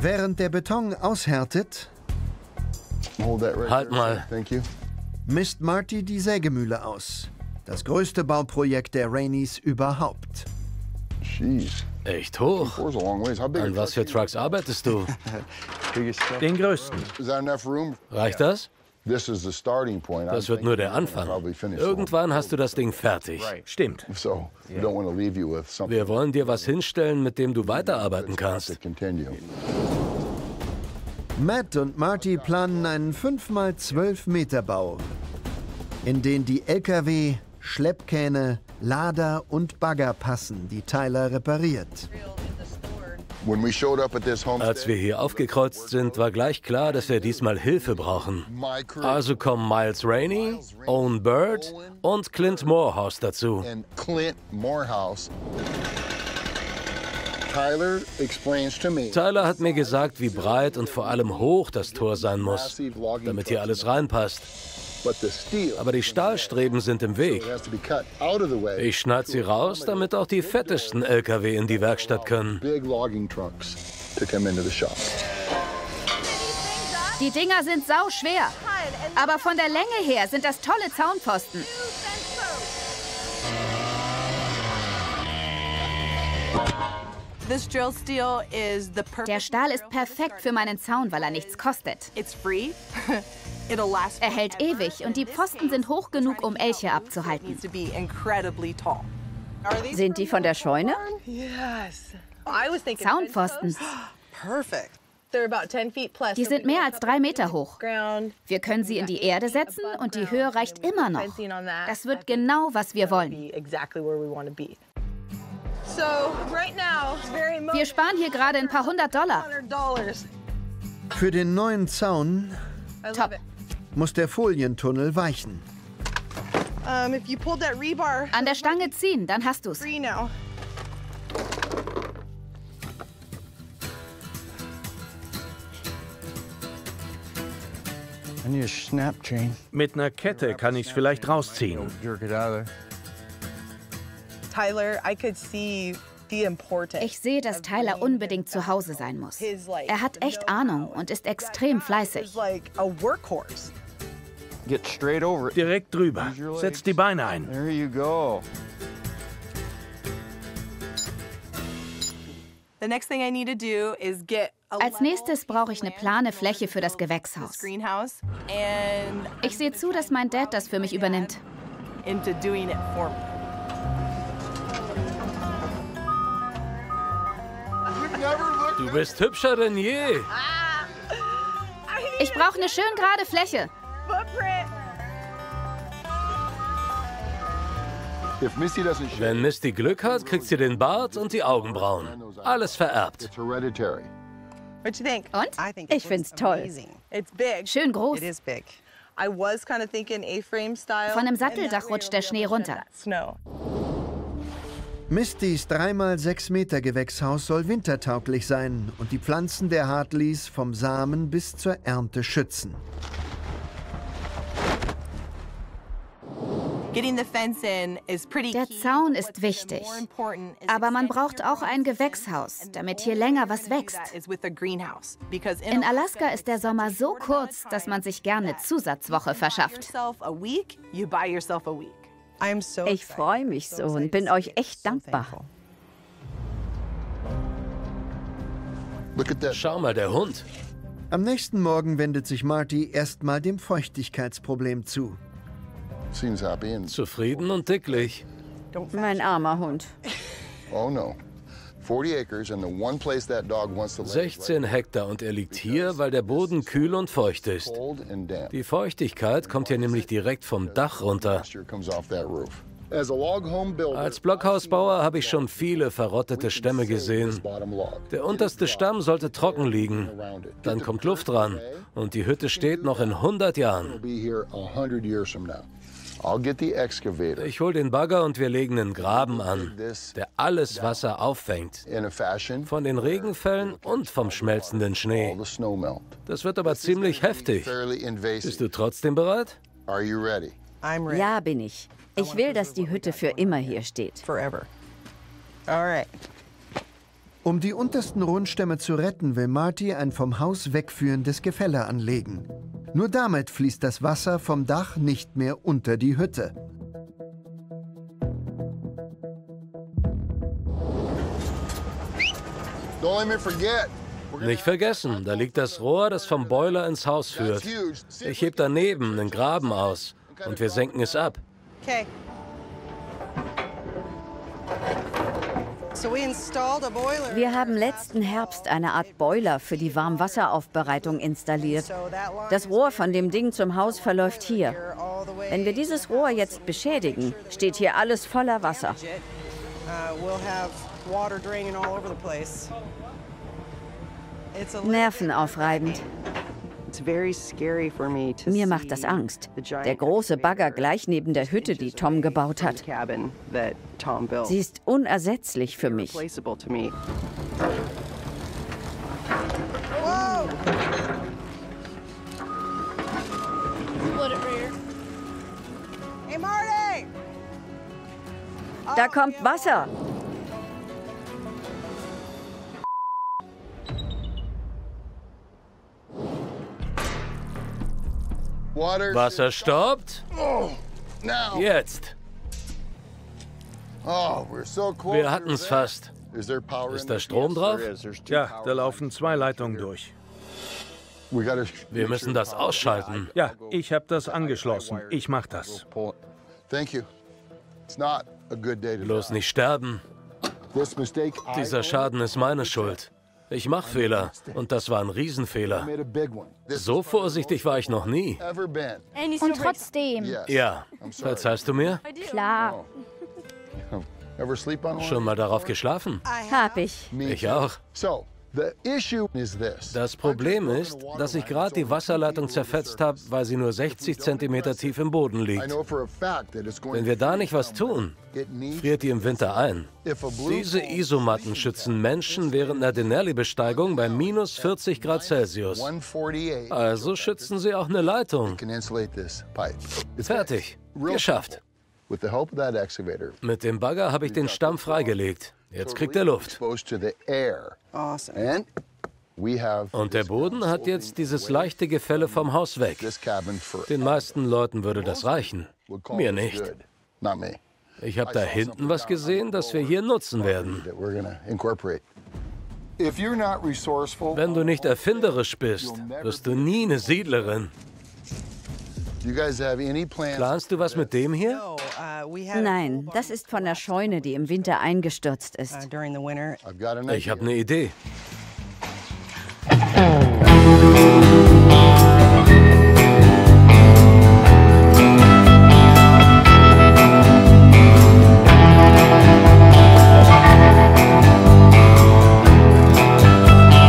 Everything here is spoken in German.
Während der Beton aushärtet, Halt mal. misst Marty die Sägemühle aus. Das größte Bauprojekt der Raineys überhaupt. Echt hoch. An was für Trucks arbeitest du? Den größten. Reicht das? Das wird nur der Anfang. Irgendwann hast du das Ding fertig. Stimmt. Wir wollen dir was hinstellen, mit dem du weiterarbeiten kannst. Matt und Marty planen einen 5x12 Meter Bau, in den die LKW, Schleppkähne, Lader und Bagger passen, die Tyler repariert. Als wir hier aufgekreuzt sind, war gleich klar, dass wir diesmal Hilfe brauchen. Also kommen Miles Rainey, Owen Bird und Clint Morehouse dazu. Tyler hat mir gesagt, wie breit und vor allem hoch das Tor sein muss, damit hier alles reinpasst. Aber die Stahlstreben sind im Weg. Ich schneide sie raus, damit auch die fettesten LKW in die Werkstatt können. Die Dinger sind sauschwer. Aber von der Länge her sind das tolle Zaunpfosten. Der Stahl ist perfekt für meinen Zaun, weil er nichts kostet. Er hält ewig und die Pfosten sind hoch genug, um Elche abzuhalten. Sind die von der Scheune? Zaunpfosten. Die sind mehr als 3 Meter hoch. Wir können sie in die Erde setzen und die Höhe reicht immer noch. Das wird genau, was wir wollen. Wir sparen hier gerade ein paar $100. Für den neuen Zaun Top. muss der Folientunnel weichen. An der Stange ziehen, dann hast du's. Mit einer Kette kann ich's vielleicht rausziehen. Ich sehe, dass Tyler unbedingt zu Hause sein muss. Er hat echt Ahnung und ist extrem fleißig. Direkt drüber. Setz die Beine ein. Als nächstes brauche ich eine plane Fläche für das Gewächshaus. Ich sehe zu, dass mein Dad das für mich übernimmt. Du bist hübscher denn je. Ich brauche eine schön gerade Fläche. Wenn Misty Glück hat, kriegt sie den Bart und die Augenbrauen. Alles vererbt. Und? Ich find's toll. Schön groß. Von einem Satteldach rutscht der Schnee runter. Mistys 3x6 Meter Gewächshaus soll wintertauglich sein und die Pflanzen der Hartleys vom Samen bis zur Ernte schützen. Der Zaun ist wichtig, aber man braucht auch ein Gewächshaus, damit hier länger was wächst. In Alaska ist der Sommer so kurz, dass man sich gerne Zusatzwoche verschafft. Ich freue mich so und bin euch echt dankbar. Schau mal, der Hund. Am nächsten Morgen wendet sich Marty erstmal dem Feuchtigkeitsproblem zu. Zufrieden und dicklich. Mein armer Hund. 16 Hektar und er liegt hier, weil der Boden kühl und feucht ist. Die Feuchtigkeit kommt hier nämlich direkt vom Dach runter. Als Blockhausbauer habe ich schon viele verrottete Stämme gesehen. Der unterste Stamm sollte trocken liegen. Dann kommt Luft ran und die Hütte steht noch in 100 Jahren. Ich hole den Bagger und wir legen einen Graben an, der alles Wasser auffängt. Von den Regenfällen und vom schmelzenden Schnee. Das wird aber ziemlich heftig. Bist du trotzdem bereit? Ja, bin ich. Ich will, dass die Hütte für immer hier steht. Um die untersten Rundstämme zu retten, will Marty ein vom Haus wegführendes Gefälle anlegen. Nur damit fließt das Wasser vom Dach nicht mehr unter die Hütte. Nicht vergessen, da liegt das Rohr, das vom Boiler ins Haus führt. Ich heb daneben einen Graben aus und wir senken es ab. Okay. Wir haben letzten Herbst eine Art Boiler für die Warmwasseraufbereitung installiert. Das Rohr von dem Ding zum Haus verläuft hier. Wenn wir dieses Rohr jetzt beschädigen, steht hier alles voller Wasser. Nervenaufreibend. Mir macht das Angst. Der große Bagger gleich neben der Hütte, die Tom gebaut hat. Sie ist unersetzlich für mich. Da kommt Wasser. Wasser stoppt. Jetzt. Wir hatten es fast. Ist da Strom drauf? Ja, da laufen 2 Leitungen durch. Wir müssen das ausschalten. Ja, ich habe das angeschlossen. Ich mach das. Bloß nicht sterben. Dieser Schaden ist meine Schuld. Ich mache Fehler und das war ein Riesenfehler. So vorsichtig war ich noch nie. Und trotzdem. Ja, verzeihst du mir? Klar. Schon mal darauf geschlafen? Hab ich. Ich auch. Das Problem ist, dass ich gerade die Wasserleitung zerfetzt habe, weil sie nur 60 cm tief im Boden liegt. Wenn wir da nicht was tun, friert die im Winter ein. Diese Isomatten schützen Menschen während einer Denali-Besteigung bei minus 40 Grad Celsius. Also schützen sie auch eine Leitung. Fertig. Geschafft. Mit dem Bagger habe ich den Stamm freigelegt. Jetzt kriegt er Luft. Und der Boden hat jetzt dieses leichte Gefälle vom Haus weg. Den meisten Leuten würde das reichen. Mir nicht. Ich habe da hinten was gesehen, das wir hier nutzen werden. Wenn du nicht erfinderisch bist, wirst du nie eine Siedlerin. Planst du was mit dem hier? Nein, das ist von der Scheune, die im Winter eingestürzt ist. Ich habe eine Idee.